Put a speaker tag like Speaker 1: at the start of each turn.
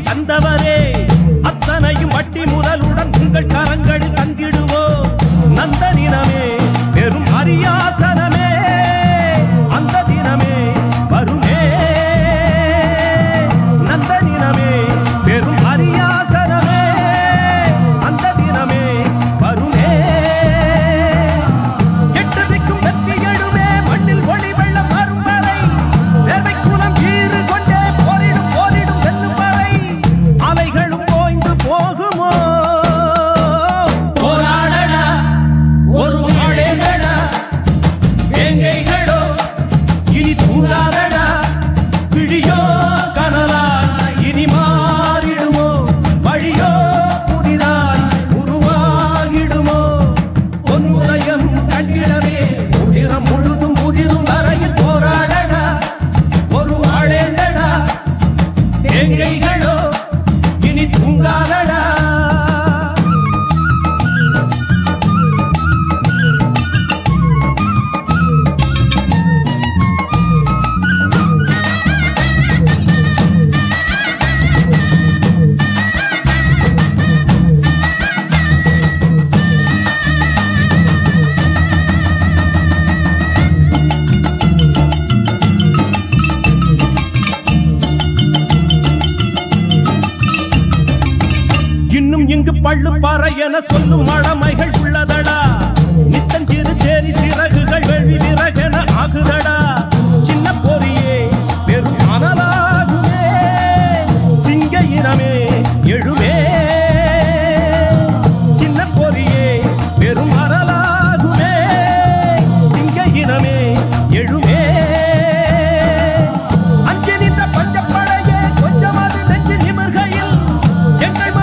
Speaker 1: தந்தவரே அத்தனையும் வட்டி முதலுடன் உங்கள் கரங்களில் தந்திடுவோ நந்த தினமே பெரும் அரியாசனமே அந்த தினமே வருமே நந்த தினமே பெரும் அரியாசனமே அந்த தினமே வருமே எட்டதிக்கும் வெற்றி எழுமே மண்ணில் ஒளி வெள்ளம் வரும் வரை வேர்வை குணம் ஈறு கொண்டே போரிடும் போரிடும் வெல்லும் வரை அவைகளும் ஓய்ந்து போகுமோ போராடடா ஒரு நாடேடா வேங்கைகளோ இனி தூங்காதடா விழியோ கனலா இனி மாறிடுமோ வழியோ புதிதாய் உருவாகிடுமோ பொன்னுதயம் கண்டிடவே உதிரம் முழுதும் உதிரும் வரையில் போராடடா ஒரு ஆளேந்தடா வேங்கைகளோ இனி தூங்காதடா இன்னும் இங்கு பள்ளு பாறை என சொல்லும் மழமைகள் உள்ளதடா நித்தஞ்சிறு சேரி சிறகுகள் வெள்ளி விறகென ஆகுதடா சின்ன பொறியே பெரும் அனலாகுமே சிங்க இனமே எழுமே சின்ன பொறியே பெரும் அனலாகுமே சிங்க இனமே எழுமே அஞ்சு நின்ற பஞ்சப்படையே கொஞ்சமாவது நெஞ்சு நிமிர்கையில் எங்கள்